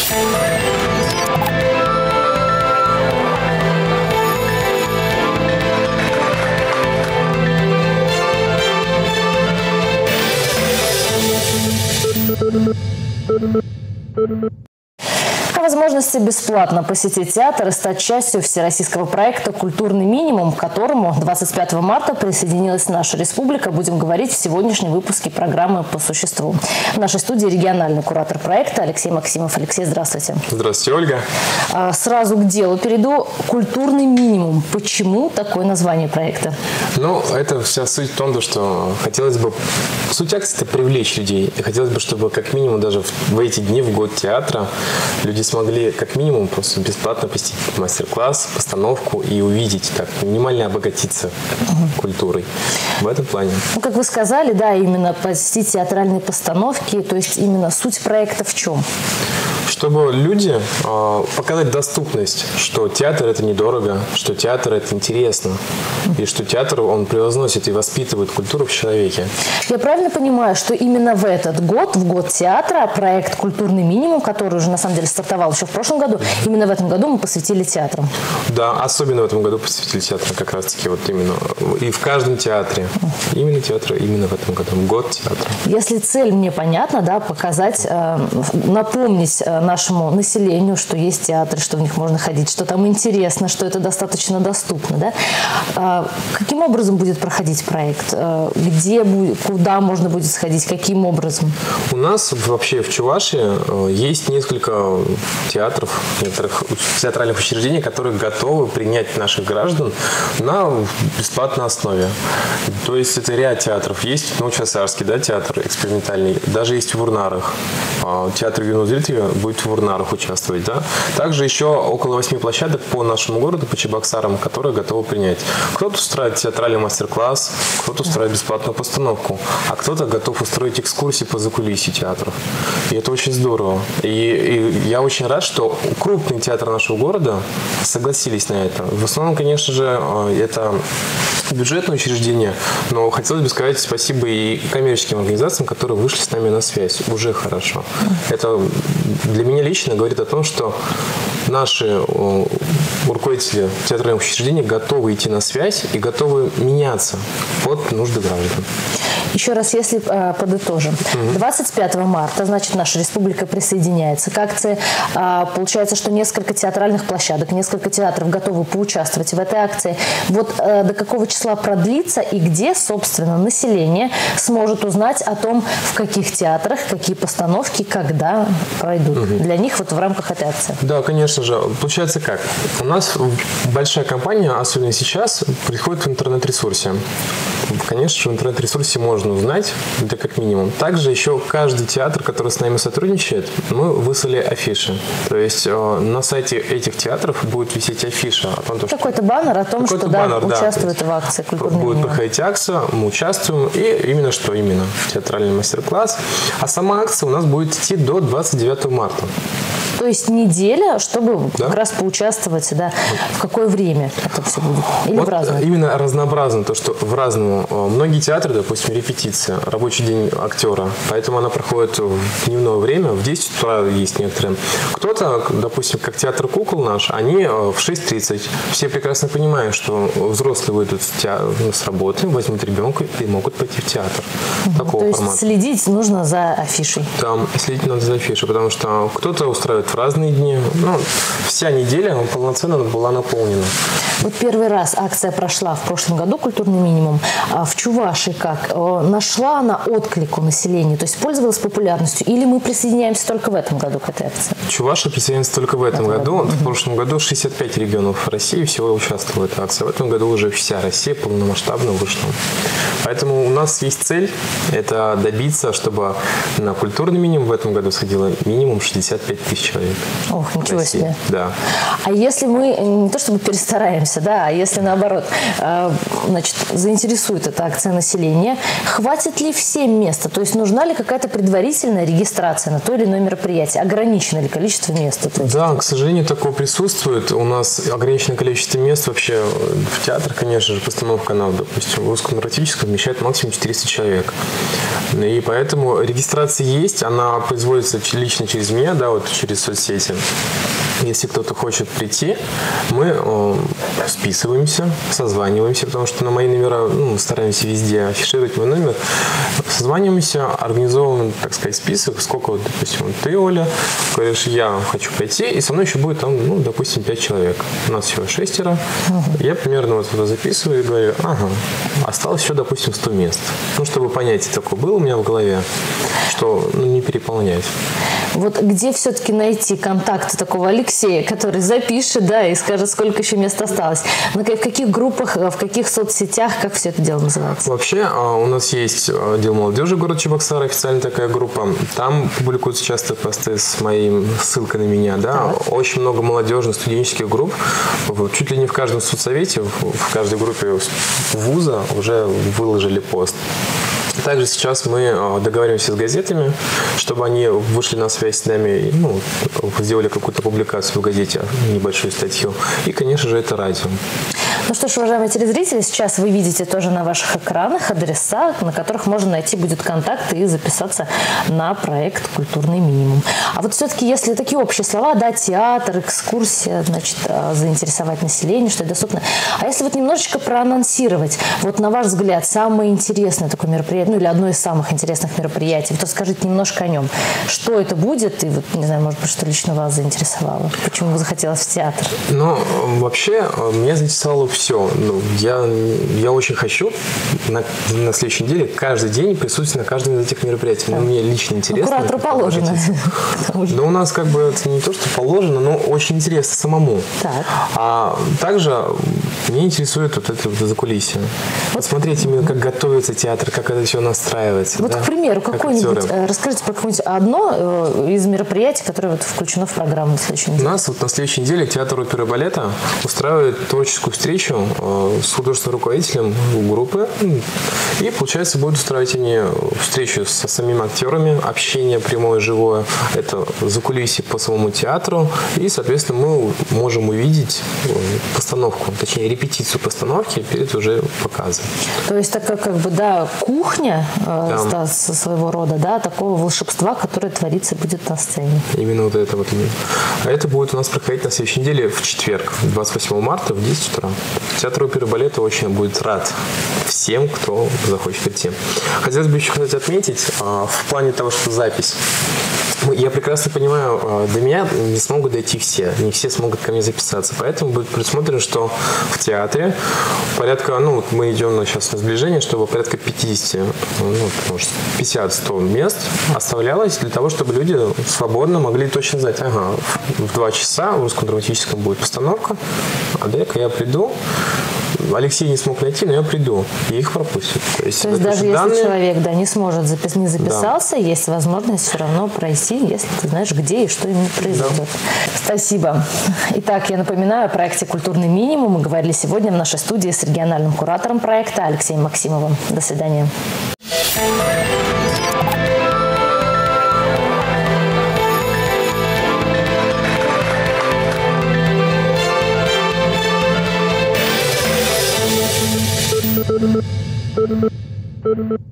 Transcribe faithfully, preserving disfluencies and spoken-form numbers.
О возможности бесплатно посетить театр и стать частью всероссийского проекта «Культурный минимум», к которому двадцать пятого марта присоединилась наша республика, будем говорить в сегодняшнем выпуске программы «По существу». В нашей студии региональный куратор проекта Алексей Максимов. Алексей, здравствуйте. Здравствуйте, Ольга. Сразу к делу перейду. «Культурный минимум». Почему такое название проекта? Ну, это вся суть в том, что хотелось бы, суть акции – это привлечь людей. И хотелось бы, чтобы как минимум даже в эти дни, в год театра, люди смогли как минимум просто бесплатно посетить мастер-класс, постановку и увидеть, так, минимально обогатиться угу. культурой. В этом плане. Ну, как вы сказали, да, именно посетить театральные постановки, то есть именно суть проекта в чем? Чтобы люди э, показать доступность, что театр – это недорого, что театр – это интересно, и что театр, он превозносит и воспитывает культуру в человеке. Я правильно понимаю, что именно в этот год, в год театра, проект «Культурный минимум», который уже на самом деле стартовал еще в прошлом году, именно в этом году мы посвятили театрам? Да, особенно в этом году посвятили театру как раз-таки вот именно. И в каждом театре. Именно театр, именно в этом году. Год театра. Если цель мне понятна, да, показать, э, напомнить э, нашему населению, что есть театры, что в них можно ходить, что там интересно, что это достаточно доступно. Да? А каким образом будет проходить проект? Где будет, куда можно будет сходить? Каким образом? У нас вообще в Чувашии есть несколько театров, некоторых театральных учреждений, которые готовы принять наших граждан на бесплатной основе. То есть это ряд театров. Есть Новочасарский, да, театр экспериментальный, даже есть в Вурнарах. Театр юного зрителя будет в Вурнарах участвовать. Да? Также еще около восьми площадок по нашему городу, по Чебоксарам, которые готовы принять. Кто-то устраивает театральный мастер-класс, кто-то устраивает бесплатную постановку, а кто-то готов устроить экскурсии по закулисью театров. И это очень здорово. И, и я очень рад, что крупные театры нашего города согласились на это. В основном, конечно же, это бюджетные учреждения, но хотелось бы сказать спасибо и коммерческим организациям, которые вышли с нами на связь. Уже хорошо. Это для меня лично говорит о том, что наши руководители театральных учреждений готовы идти на связь и готовы меняться под нужды граждан. Еще раз, если э, подытожим. двадцать пятого марта, значит, наша республика присоединяется к акции. Э, получается, что несколько театральных площадок, несколько театров готовы поучаствовать в этой акции. Вот э, до какого числа продлится и где, собственно, население сможет узнать о том, в каких театрах, какие постановки, когда пройдут. Угу. Для них вот в рамках этой акции. Да, конечно же. Получается как? У нас большая компания, особенно сейчас, приходит в интернет-ресурсе. Конечно же, в интернет-ресурсе можно узнать, это как минимум. Также еще каждый театр, который с нами сотрудничает, мы выслали афиши. То есть э, на сайте этих театров будет висеть афиша о том, что... Какой-то баннер о том, что баннер, да, участвует да, в акции «Культурный будет минимум». проходить акция, мы участвуем, и именно что именно театральный мастер-класс. А сама акция у нас будет идти до двадцать девятого марта. То есть неделя, чтобы да? как раз поучаствовать, да, в какое время это все будет? Или вот в разное? Именно разнообразно, то, что в разному. Многие театры, допустим, репетиция, рабочий день актера, поэтому она проходит в дневное время, в десять утра есть некоторые. Кто-то, допустим, как театр кукол наш, они в шесть тридцать. Все прекрасно понимают, что взрослые выйдут с, театр, с работы, возьмут ребенка и могут пойти в театр. Угу. Такого то есть формата. Следить нужно за афишей? Там следить надо за афишей, потому что кто-то устраивает в разные дни. Ну, вся неделя полноценно была наполнена. Вот первый раз акция прошла в прошлом году, «Культурный минимум». А в Чувашии как? Нашла она отклик у населения? То есть пользовалась популярностью? Или мы присоединяемся только в этом году к этой акции? Чувашия присоединяется только в этом, в этом году. году. В прошлом году шестьдесят пять регионов России всего участвовала в этой акции. В этом году уже вся Россия полномасштабно вышла. Поэтому у нас есть цель – это добиться, чтобы на «Культурный минимум» в этом году сходило минимум шестьдесят пять тысяч человек. Ох, ничего себе. Да. А если мы не то чтобы перестараемся, да, а если наоборот, значит, заинтересует эта акция населения, Хватит ли всем места? То есть нужна ли какая-то предварительная регистрация на то или иное мероприятие? Ограничено ли количество мест? Да, к сожалению, такое присутствует. У нас ограниченное количество мест вообще в театр, конечно же, постановка на, допустим, в русском драматическом вмещает максимум четыреста человек. И поэтому регистрация есть, она производится лично через меня, да, вот через соцсети. Если кто-то хочет прийти, мы э, списываемся, созваниваемся, потому что на мои номера, ну, стараемся везде афишировать мой номер. Созваниваемся, организовываем, так сказать, список, сколько, вот, допустим, вот ты, Оля, говоришь, я хочу пойти, и со мной еще будет там, ну, допустим, пять человек. У нас всего шестеро. Uh-huh. Я примерно вот это записываю и говорю, ага, осталось еще, допустим, сто мест. Ну, чтобы понятие такое было у меня в голове, что, ну, не переполнять. Вот где все-таки найти контакты такого Алексея, который запишет, да, и скажет, сколько еще мест осталось? В каких группах, в каких соцсетях, как все это дело называется? Вообще, у нас есть отдел молодежи город Чебоксары, официальная такая группа. Там публикуются часто посты с моей ссылкой на меня, да. Так. Очень много молодежных студенческих групп. Чуть ли не в каждом соцсовете, в каждой группе вуза уже выложили пост. Также сейчас мы договариваемся с газетами, чтобы они вышли на связь с нами, ну, сделали какую-то публикацию в газете, небольшую статью. И, конечно же, это радио. Ну что ж, уважаемые телезрители, сейчас вы видите тоже на ваших экранах адреса, на которых можно найти будет контакты и записаться на проект «Культурный минимум». А вот все-таки, если такие общие слова, да, театр, экскурсия, значит, заинтересовать население, что это доступно. А если вот немножечко проанонсировать, вот на ваш взгляд, самое интересное такое мероприятие, ну или одно из самых интересных мероприятий, вот расскажите немножко о нем. Что это будет? И вот, не знаю, может быть, что лично вас заинтересовало? Почему захотелось в театр? Ну, вообще, меня заинтересовало все. Ну, я, я очень хочу на, на следующей неделе каждый день присутствовать на каждом из этих мероприятий. Да. Ну, мне лично интересно. Ну, куратору положено. Но у нас как бы это не то, что положено, но очень интересно самому. Так. А также меня интересует вот это вот закулисье. Вот смотреть именно, как готовится театр, как это все настраивается. Вот, да? к примеру, какой-нибудь, расскажите про какое-нибудь одно из мероприятий, которое вот включено в программу на следующей неделе. У нас вот на следующей неделе театр оперы и балета устраивает творческую встречу с художественным руководителем группы. И, получается, будут устраивать они встречу со самими актерами, общение прямое, живое. Это закулисье по самому театру. И, соответственно, мы можем увидеть постановку, точнее, репетицию постановки перед уже показом. То есть такая, как бы, да, кухня да. своего рода, да, такого волшебства, которое творится будет на сцене. Именно вот это вот. А это будет у нас проходить на следующей неделе в четверг, двадцать восьмого марта в десять утра. Театр оперы и балета очень будет рад всем, кто захочет прийти. Хотелось бы еще, кстати, отметить в плане того, что запись. Я прекрасно понимаю, до меня не смогут дойти все, не все смогут ко мне записаться, поэтому будет предусмотрено, что в театре порядка, ну, мы идем сейчас на сближение, чтобы порядка пятьдесят, ну, может, пятьдесят-сто мест оставлялось для того, чтобы люди свободно могли точно знать, ага, в два часа в русском драматическом будет постановка, а дай-ка я приду. Алексей не смог найти, но я приду, и их пропустят. То есть, То есть даже если данные... человек да, не сможет запис... не записался, да. есть возможность все равно пройти, если ты знаешь, где и что именно произойдет. Да. Спасибо. Итак, я напоминаю о проекте «Культурный минимум». Мы говорили сегодня в нашей студии с региональным куратором проекта Алексеем Максимовым. До свидания. Thank you.